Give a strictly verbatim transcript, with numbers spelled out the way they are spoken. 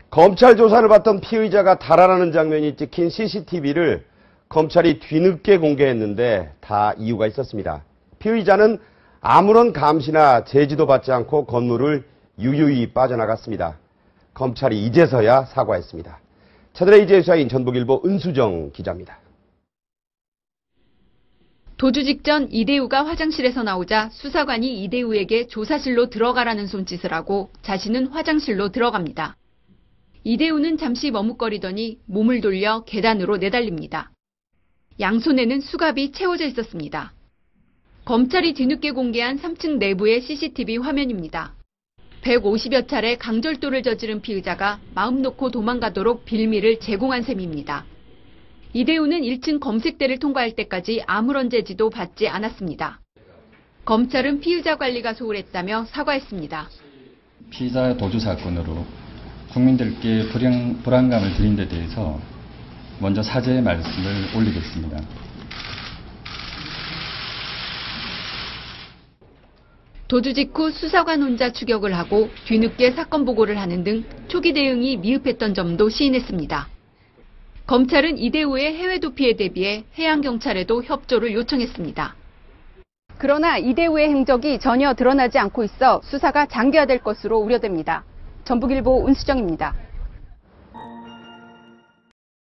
검찰 조사를 받던 피의자가 달아나는 장면이 찍힌 씨씨티비를 검찰이 뒤늦게 공개했는데 다 이유가 있었습니다. 피의자는 아무런 감시나 제지도 받지 않고 건물을 유유히 빠져나갔습니다. 검찰이 이제서야 사과했습니다. 차들의 이제 수사인 전북일보 은수정 기자입니다. 도주 직전 이대우가 화장실에서 나오자 수사관이 이대우에게 조사실로 들어가라는 손짓을 하고 자신은 화장실로 들어갑니다. 이대우는 잠시 머뭇거리더니 몸을 돌려 계단으로 내달립니다. 양손에는 수갑이 채워져 있었습니다. 검찰이 뒤늦게 공개한 삼 층 내부의 씨씨티비 화면입니다. 백오십여 차례 강절도를 저지른 피의자가 마음 놓고 도망가도록 빌미를 제공한 셈입니다. 이대우는 일 층 검색대를 통과할 때까지 아무런 제지도 받지 않았습니다. 검찰은 피의자 관리가 소홀했다며 사과했습니다. 피의자 도주 사건으로 국민들께 불안, 불안감을 드린 데 대해서 먼저 사죄의 말씀을 올리겠습니다. 도주 직후 수사관 혼자 추격을 하고 뒤늦게 사건 보고를 하는 등 초기 대응이 미흡했던 점도 시인했습니다. 검찰은 이대우의 해외 도피에 대비해 해양경찰에도 협조를 요청했습니다. 그러나 이대우의 행적이 전혀 드러나지 않고 있어 수사가 장기화될 것으로 우려됩니다. 전북일보 은수정입니다.